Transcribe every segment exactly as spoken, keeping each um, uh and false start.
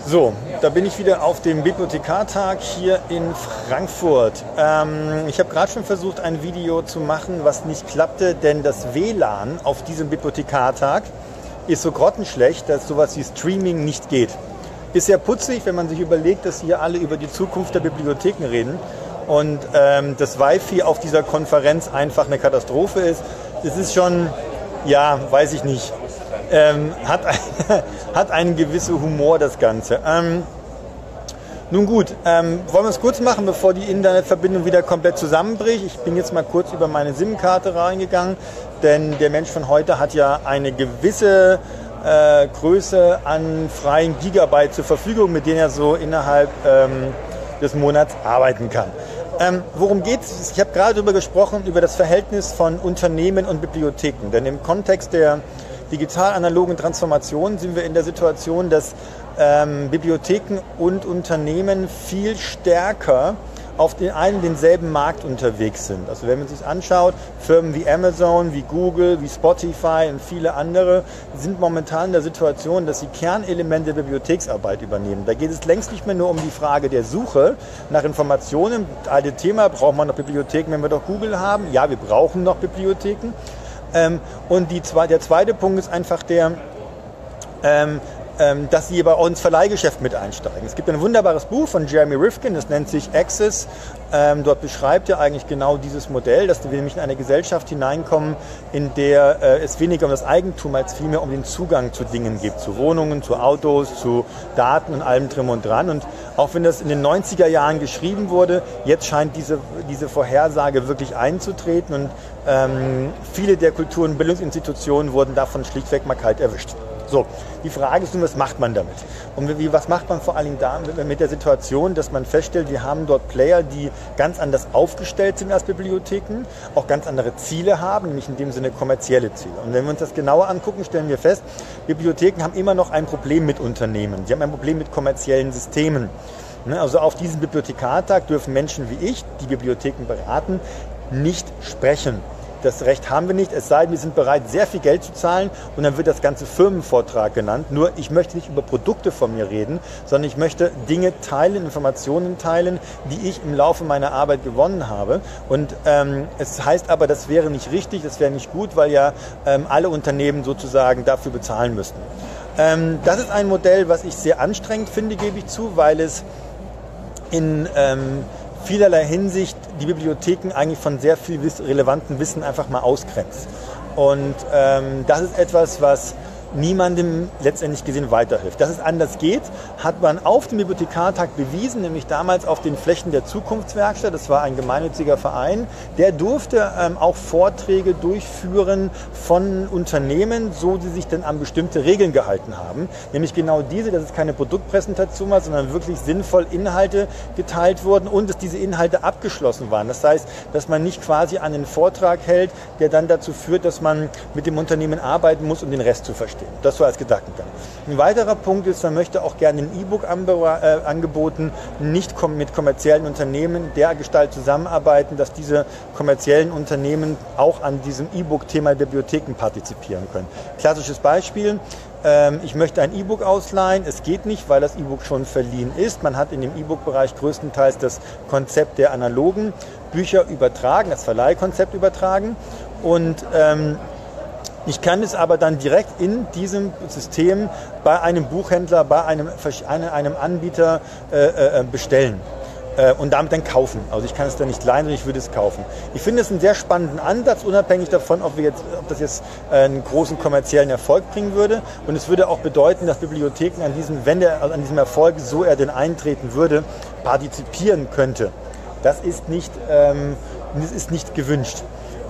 So, da bin ich wieder auf dem Bibliothekartag hier in Frankfurt. Ähm, ich habe gerade schon versucht, ein Video zu machen, was nicht klappte, denn das W L A N auf diesem Bibliothekartag ist so grottenschlecht, dass sowas wie Streaming nicht geht. Ist sehr putzig, wenn man sich überlegt, dass hier alle über die Zukunft der Bibliotheken reden und ähm, das Wi-Fi auf dieser Konferenz einfach eine Katastrophe ist. Es ist schon, ja, weiß ich nicht. Ähm, hat, eine, hat einen gewissen Humor, das Ganze. Ähm, nun gut, ähm, wollen wir es kurz machen, bevor die Internetverbindung wieder komplett zusammenbricht. Ich bin jetzt mal kurz über meine SIM-Karte reingegangen, denn der Mensch von heute hat ja eine gewisse äh, Größe an freien Gigabyte zur Verfügung, mit denen er so innerhalb ähm, des Monats arbeiten kann. Ähm, worum geht's? Ich habe gerade darüber gesprochen, über das Verhältnis von Unternehmen und Bibliotheken, denn im Kontext der digital-analogen Transformation sind wir in der Situation, dass ähm, Bibliotheken und Unternehmen viel stärker auf den einen denselben Markt unterwegs sind. Also wenn man sich anschaut, Firmen wie Amazon, wie Google, wie Spotify und viele andere sind momentan in der Situation, dass sie Kernelemente der Bibliotheksarbeit übernehmen. Da geht es längst nicht mehr nur um die Frage der Suche nach Informationen. Das alte Thema, braucht man noch Bibliotheken, wenn wir doch Google haben? Ja, wir brauchen noch Bibliotheken. Ähm, und die, der zweite Punkt ist einfach der, ähm, ähm, dass sie bei uns Verleihgeschäft mit einsteigen. Es gibt ein wunderbares Buch von Jeremy Rifkin, das nennt sich Access. Ähm, dort beschreibt er eigentlich genau dieses Modell, dass wir nämlich in eine Gesellschaft hineinkommen, in der äh, es weniger um das Eigentum als vielmehr um den Zugang zu Dingen geht, zu Wohnungen, zu Autos, zu Daten und allem drum und dran. Und auch wenn das in den neunziger Jahren geschrieben wurde, jetzt scheint diese, diese Vorhersage wirklich einzutreten und ähm, viele der Kultur- und Bildungsinstitutionen wurden davon schlichtweg mal kalt erwischt. So, die Frage ist nun, was macht man damit? Und wie, was macht man vor allem da mit der Situation, dass man feststellt, wir haben dort Player, die ganz anders aufgestellt sind als Bibliotheken, auch ganz andere Ziele haben, nämlich in dem Sinne kommerzielle Ziele. Und wenn wir uns das genauer angucken, stellen wir fest, Bibliotheken haben immer noch ein Problem mit Unternehmen. Sie haben ein Problem mit kommerziellen Systemen. Also auf diesem Bibliothekartag dürfen Menschen wie ich, die Bibliotheken beraten, nicht sprechen. Das Recht haben wir nicht, es sei denn, wir sind bereit, sehr viel Geld zu zahlen und dann wird das ganze Firmenvortrag genannt. Nur ich möchte nicht über Produkte von mir reden, sondern ich möchte Dinge teilen, Informationen teilen, die ich im Laufe meiner Arbeit gewonnen habe. Und ähm, es heißt aber, das wäre nicht richtig, das wäre nicht gut, weil ja ähm, alle Unternehmen sozusagen dafür bezahlen müssten. Ähm, das ist ein Modell, was ich sehr anstrengend finde, gebe ich zu, weil es in ähm, vielerlei Hinsicht die Bibliotheken eigentlich von sehr viel relevantem Wissen einfach mal ausgrenzt. Und ähm, das ist etwas, was niemandem letztendlich gesehen weiterhilft. Dass es anders geht, hat man auf dem Bibliothekartag bewiesen, nämlich damals auf den Flächen der Zukunftswerkstatt. Das war ein gemeinnütziger Verein. Der durfte ähm, auch Vorträge durchführen von Unternehmen, so sie sich dann an bestimmte Regeln gehalten haben. Nämlich genau diese, dass es keine Produktpräsentation war, sondern wirklich sinnvoll Inhalte geteilt wurden und dass diese Inhalte abgeschlossen waren. Das heißt, dass man nicht quasi einen Vortrag hält, der dann dazu führt, dass man mit dem Unternehmen arbeiten muss, um den Rest zu verstehen. Das so als Gedankengang. Ein weiterer Punkt ist, man möchte auch gerne in E-Book-Angeboten nicht mit kommerziellen Unternehmen dergestalt zusammenarbeiten, dass diese kommerziellen Unternehmen auch an diesem E-Book-Thema Bibliotheken partizipieren können. Klassisches Beispiel. Ich möchte ein E-Book ausleihen. Es geht nicht, weil das E-Book schon verliehen ist. Man hat in dem E-Book-Bereich größtenteils das Konzept der analogen Bücher übertragen, das Verleihkonzept übertragen. Und ähm, ich kann es aber dann direkt in diesem System bei einem Buchhändler, bei einem, einem Anbieter äh, bestellen äh, und damit dann kaufen. Also ich kann es dann nicht leihen, sondern ich würde es kaufen. Ich finde es einen sehr spannenden Ansatz, unabhängig davon, ob, wir jetzt, ob das jetzt einen großen kommerziellen Erfolg bringen würde. Und es würde auch bedeuten, dass Bibliotheken an diesem, wenn der, also an diesem Erfolg, so er denn eintreten würde, partizipieren könnte. Das ist nicht, ähm, das ist nicht gewünscht.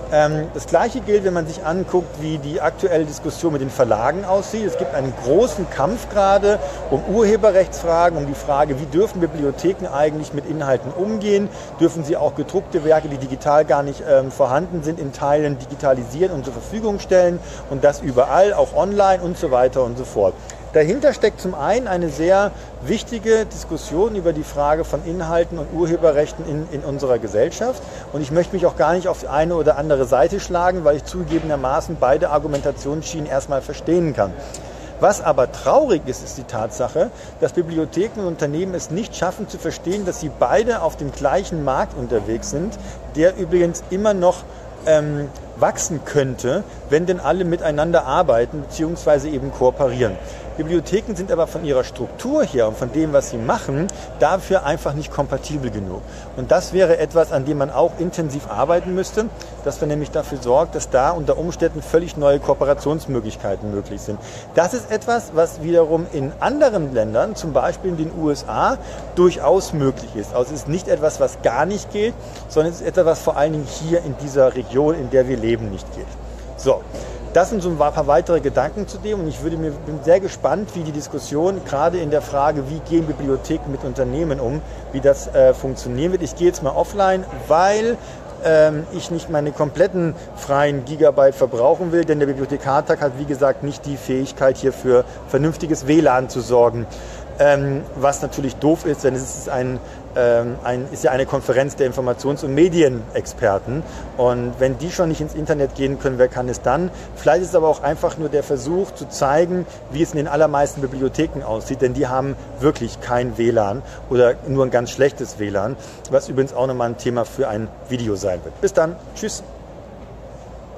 Das Gleiche gilt, wenn man sich anguckt, wie die aktuelle Diskussion mit den Verlagen aussieht. Es gibt einen großen Kampf gerade um Urheberrechtsfragen, um die Frage, wie dürfen Bibliotheken eigentlich mit Inhalten umgehen? Dürfen sie auch gedruckte Werke, die digital gar nicht ähm, vorhanden sind, in Teilen digitalisieren und zur Verfügung stellen und das überall, auch online und so weiter und so fort. Dahinter steckt zum einen eine sehr wichtige Diskussion über die Frage von Inhalten und Urheberrechten in, in unserer Gesellschaft. Und ich möchte mich auch gar nicht auf die eine oder andere Seite schlagen, weil ich zugegebenermaßen beide Argumentationsschienen erstmal verstehen kann. Was aber traurig ist, ist die Tatsache, dass Bibliotheken und Unternehmen es nicht schaffen zu verstehen, dass sie beide auf dem gleichen Markt unterwegs sind, der übrigens immer noch ähm, wachsen könnte, wenn denn alle miteinander arbeiten bzw. eben kooperieren. Bibliotheken sind aber von ihrer Struktur her und von dem, was sie machen, dafür einfach nicht kompatibel genug. Und das wäre etwas, an dem man auch intensiv arbeiten müsste, dass man nämlich dafür sorgt, dass da unter Umständen völlig neue Kooperationsmöglichkeiten möglich sind. Das ist etwas, was wiederum in anderen Ländern, zum Beispiel in den U S A, durchaus möglich ist. Also es ist nicht etwas, was gar nicht geht, sondern es ist etwas, was vor allen Dingen hier in dieser Region, in der wir leben, nicht geht. So. Das sind so ein paar weitere Gedanken zu dem und ich würde mir, bin sehr gespannt, wie die Diskussion gerade in der Frage, wie gehen Bibliotheken mit Unternehmen um, wie das äh, funktionieren wird. Ich gehe jetzt mal offline, weil ähm, ich nicht meine kompletten freien Gigabyte verbrauchen will, denn der Bibliothekartag hat wie gesagt nicht die Fähigkeit, hier für vernünftiges W L A N zu sorgen. Ähm, was natürlich doof ist, denn es ist, ein, ähm, ein, ist ja eine Konferenz der Informations- und Medienexperten und wenn die schon nicht ins Internet gehen können, wer kann es dann? Vielleicht ist es aber auch einfach nur der Versuch zu zeigen, wie es in den allermeisten Bibliotheken aussieht, denn die haben wirklich kein W L A N oder nur ein ganz schlechtes W L A N, was übrigens auch nochmal ein Thema für ein Video sein wird. Bis dann, tschüss!